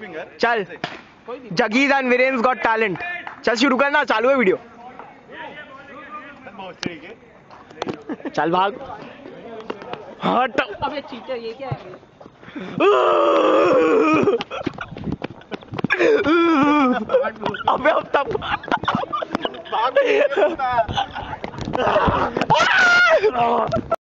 चल जगीज एंड वीरेंस गॉट टैलेंट। चल शुरू करना, चालू है वीडियो। चल भाग। हट। अबे चीटर, ये क्या है? अबे अब तब भाग।